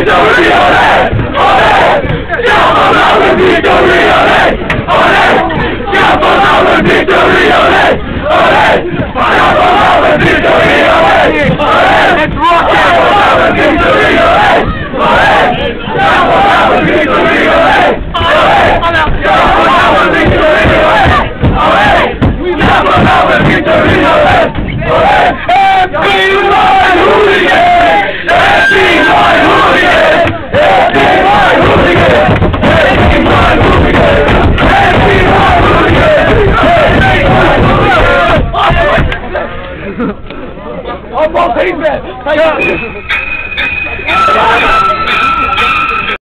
victory, ole! Ole! Siamo victory, ole! Ole! Siamo victory, ole! Ole! Siamo victory, ole! Ole! Let's rock it! Siamo victory, ole! Ole! Siamo victory, ole! Ole! Siamo victory, ole! Ole! Siamo victory, ole! Ole! Happy Life Hooligan! Happy Life Hooligan! Happy Life Hooligan! Happy Life Hooligan!